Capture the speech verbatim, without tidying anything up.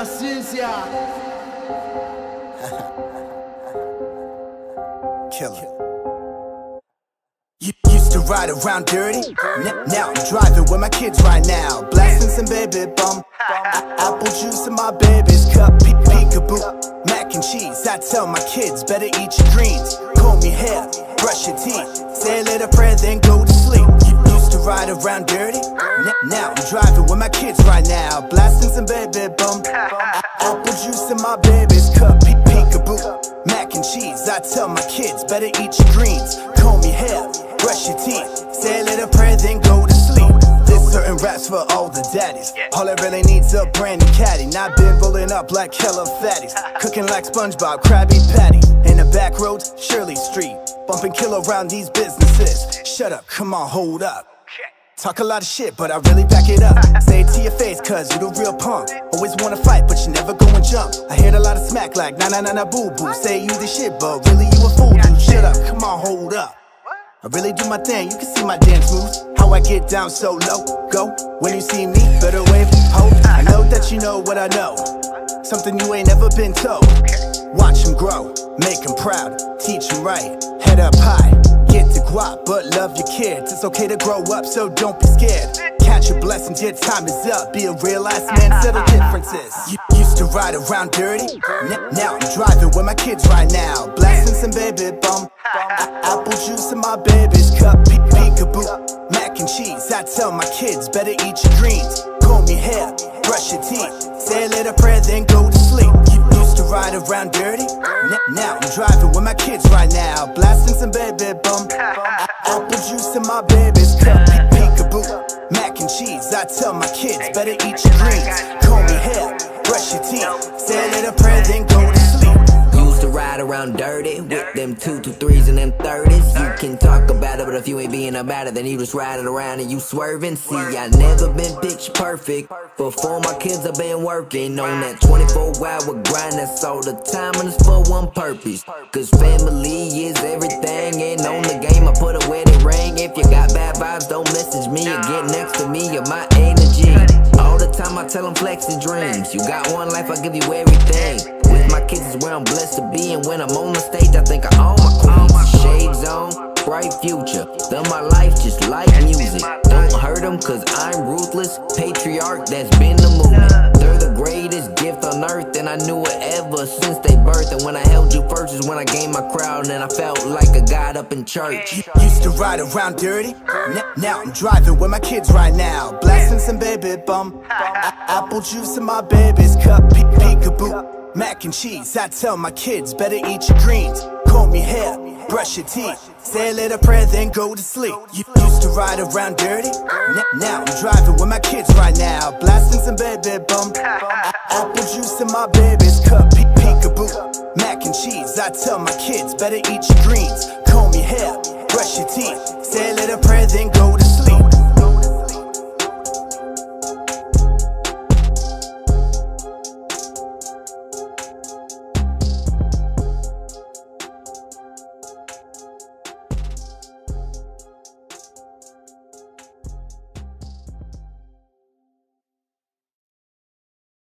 Paciência. Killa. You used to ride around dirty. N now I'm driving with my kids right now. Blasting some baby bum. Apple juice in my baby's cup. Pe Peekaboo, mac and cheese. I tell my kids better eat your greens. Comb your hair, brush your teeth. Say a little prayer, then go to sleep. You used to ride around dirty. N now I'm driving with my kids right now. Blasting some baby bum. Apple juice in my baby's cup. Pe Peekaboo, mac and cheese. I tell my kids better eat your greens. Comb your hair, brush your teeth. Say a little prayer, then go to sleep. This certain raps for all the daddies. All it really needs a brand new caddy. Not been rolling up like Killa fatties. Cooking like SpongeBob, Krabby Patty. In the back roads, Shirley Street. Bumping Killa around these businesses. Shut up, come on, hold up. Talk a lot of shit, but I really back it up. Say it to your face, cause you the real punk. Always wanna fight, but you never go and jump. I heard a lot of smack like na na na na boo boo. Say you the shit, but really you a fool, dude. Shut up, come on, hold up. I really do my thing, you can see my dance moves. How I get down so low, go. When you see me, better wave, ho. I know that you know what I know. Something you ain't never been told. Watch them grow, make them proud. Teach them right, head up high. Get the guap, but love your kids. It's okay to grow up, so don't be scared. Catch your blessings, your time is up. Be a real ass man, settle differences. You used to ride around dirty. N now I'm driving with my kids right now. Blasting some baby bum. Apple juice in my baby's cup. Pe Peekaboo, mac and cheese. I tell my kids better eat your greens. Comb your hair, brush your teeth. Say a little prayer, then go to sleep. You used to ride around dirty. N now I'm driving with my kids right now. Blasting some baby bum. Apple juice in my baby's cup. Pe Peekaboo, mac and cheese. I tell my kids better eat your greens. Comb your hair, brush your teeth. Say a little prayer, then go to sleep. Used to ride around dirty with them two, two, threes and them thirties. You can talk about it, but if you ain't being about it, then you just riding around and you swerving. See, I never been pitch perfect. Before my kids, I've been working on that twenty-four hour grind. That's all the time, and it's for one purpose. Cause family is everything, and on the game I put a wedding ring. If you got bad vibes, don't message me or get next to me or my energy. All the time I tell them flex the dreams. You got one life, I give you everything. With my kids is where I'm blessed to be, and when I'm on the stage, I think I own my queens. Shades on, bright future. Done my life just like music. Don't hurt them, cause I'm ruthless. Patriarch, that's been the movement. They're the greatest gift on earth, and I knew it ever since they birthed. And when I held you first is when I gained my crowd, and I felt like a god up in church. You used to ride around dirty. N now I'm driving with my kids right now. Blasting some baby bum. Apple juice in my baby's cup. Pe Peekaboo, mac and cheese. I tell my kids better eat your greens. Comb your hair, brush your teeth. Say a little prayer, then go to sleep. You used to ride around dirty. N now I'm driving with my kids right now. Blasting some baby bum. Apple juice in my baby's cup. Pe Peekaboo, mac and cheese. I tell my kids better eat your greens. Comb your hair, brush your teeth. Say a little prayer, then go to sleep.